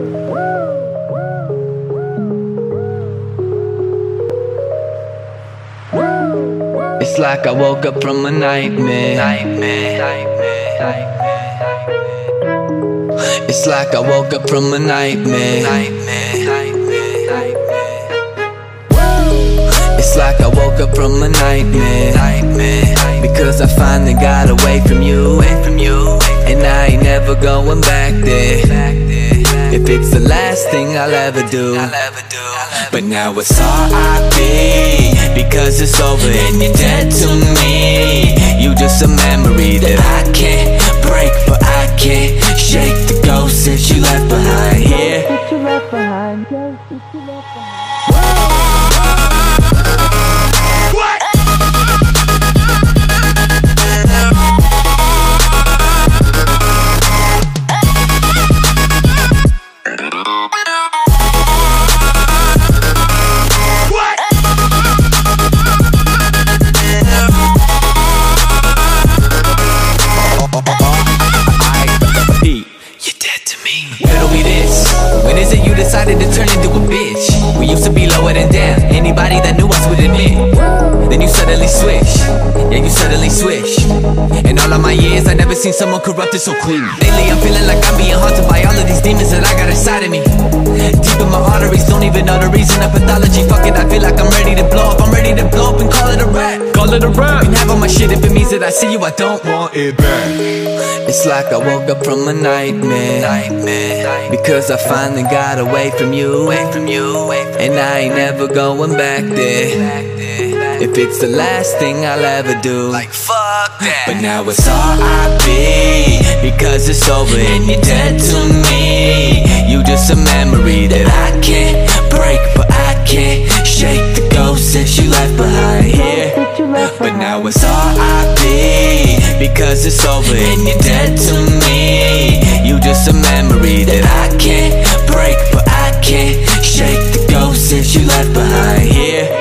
It's like I woke up from a nightmare. It's like I woke up from a nightmare. It's like I woke up from a nightmare. Because I finally got away from you, and I ain't never going back there. If it's the last thing I'll ever do. But now it's R.I.P. because it's over and you're dead to me. You just a memory that I can't break, but I can't shake the ghost that you left behind here. When is it you decided to turn into a bitch? We used to be lower than down, anybody that knew us would admit. Then you suddenly switch, yeah, you suddenly switch. In all of my years, I never seen someone corrupted so quick. Lately I'm feeling like I'm being haunted by all of these demons that I got inside of me. Deep in my arteries, don't even know the reason of pathology. Fuck it, I feel like I'm ready to blow up. I'm ready to blow up and call it a rap. Call it a rap. You can have all my shit if it means that I see you, I don't want it back. It's like I woke up from a nightmare. Because I finally got away from you, and I ain't never going back there. If it's the last thing I'll ever do, like fuck that. But now it's R.I.P. because it's over and you're dead to me. You just a memory that I can't break, but I can't shake the ghost that you left behind here. But now it's R.I.P. because it's over and you're dead to me. You just a memory that I can't break, but I can't shake the ghost that you left behind here.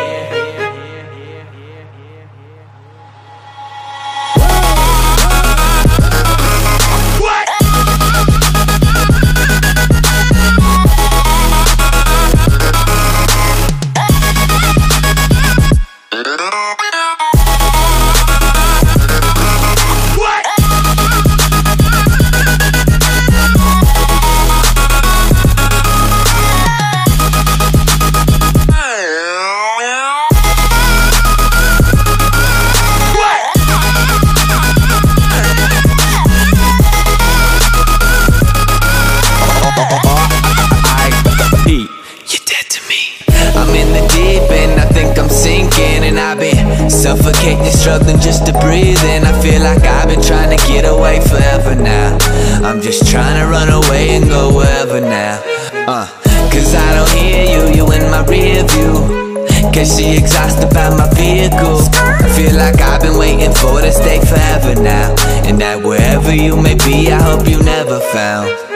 Suffocating, struggling just to breathe, and I feel like I've been trying to get away forever now. I'm just trying to run away and go wherever now. Cause I don't hear you in my rear view. Cause she exhausted by my vehicle. I feel like I've been waiting for to stay forever now, and that wherever you may be, I hope you never found